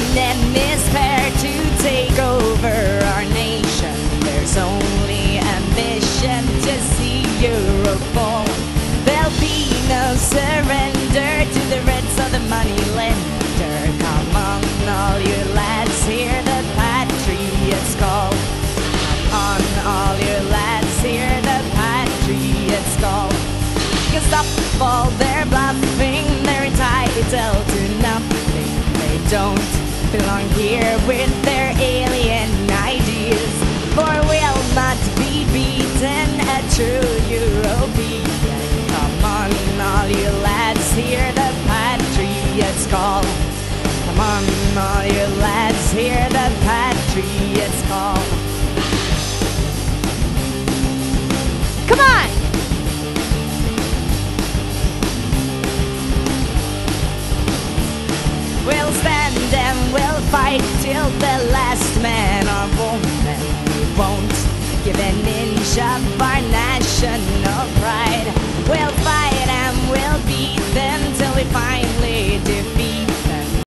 enemy's pair to take over our nation. There's only a mission to see Europe fall. There'll be no surrender to the Reds or the money lender. Come on, all you lads, hear the patriots call. Come on, all you lads, hear the patriots call. You can stop all their bluffing, they're entitled to nothing. They don't belong here with their alien ideas. For we'll not be beaten, a true European. Come on, all you lads, hear the patriots call. Come on, all you lads, hear the patriots call. Come on! We'll stand and we'll fight till the last man or woman. We won't give an inch of our national pride.